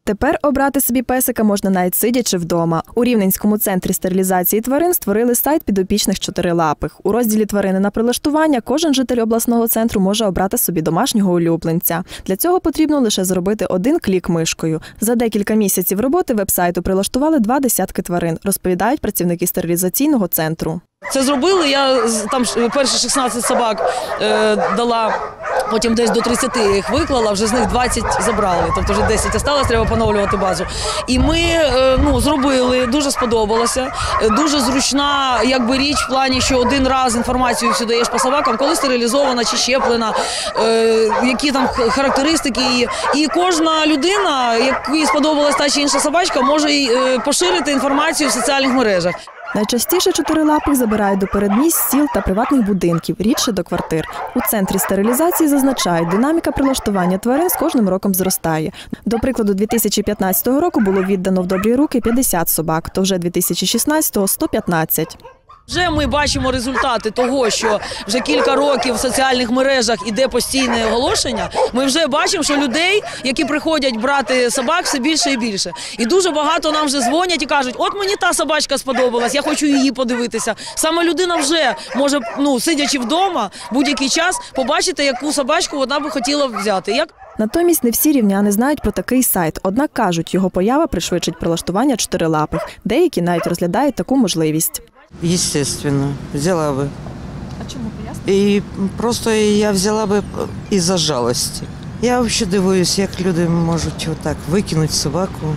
Тепер обрати собі песика можна навіть сидячи вдома. У Рівненському центрі стерилізації тварин створили сайт підопічних чотирилапих. У розділі «Тварини на прилаштування» кожен житель обласного центру може обрати собі домашнього улюбленця. Для цього потрібно лише зробити один клік мишкою. За декілька місяців роботи веб-сайту прилаштували 20 тварин, розповідають працівники стерилізаційного центру. Це зробили, я там перші 16 собак дала, потім десь до 30 їх виклала, вже з них 20 забрали, тобто вже 10 залишилось, треба поновлювати базу. І ми зробили, дуже сподобалося, дуже зручна річ в плані, що один раз інформацію всю даєш по собакам, коли стерилізована чи щеплена, які там характеристики її. І кожна людина, якій сподобалась та чи інша собачка, може поширити інформацію в соціальних мережах. Найчастіше чотирилапих забирають до передмість сіл та приватних будинків, рідше до квартир. У центрі стерилізації зазначають, динаміка прилаштування тварин з кожним роком зростає. До прикладу, 2015 року було віддано в добрі руки 50 собак, то вже 2016-го – 115. Вже ми бачимо результати того, що вже кілька років в соціальних мережах іде постійне оголошення. Ми вже бачимо, що людей, які приходять брати собак, все більше і більше. І дуже багато нам вже дзвонять і кажуть, от мені та собачка сподобалась, я хочу її подивитися. Саме людина вже може, сидячи вдома, будь-який час, побачити, яку собачку вона би хотіла взяти. Натомість не всі рівняни знають про такий сайт, однак кажуть, його поява пришвидшить прилаштування чотирилапих. Деякі навіть розглядають таку можливість. Естественно, взяла бы. А чому, пояснити? І просто я взяла би із-за жалості. Я взагалі дивуюсь, як люди можуть отак викинути собаку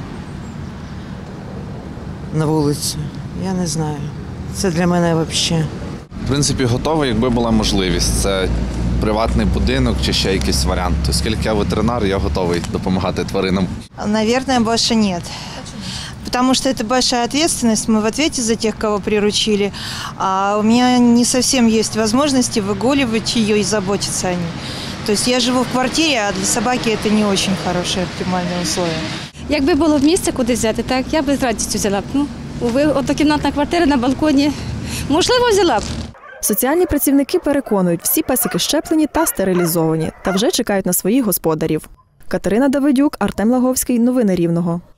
на вулицю. Я не знаю. Це для мене взагалі. В принципі, готовий, якби була можливість. Це приватний будинок чи ще якийсь варіант. Оскільки я ветеринар, я готовий допомагати тваринам. Наверное, больше нет. Потому что это большая ответственность, мы в ответе за тех, кого приручили, а у меня не совсем есть возможности выгуливать ее и заботиться о ней. То есть я живу в квартире, а для собаки это не очень хорошие оптимальные условия. Якби було місце, куди взяти, так, я б з радістю взяла б. Однокімнатна квартира на балконі, можливо, взяла б. Соціальні працівники переконують, всі песики щеплені та стерилізовані, та вже чекають на своїх господарів. Катерина Давидюк, Артем Лаговський. Новини Рівного.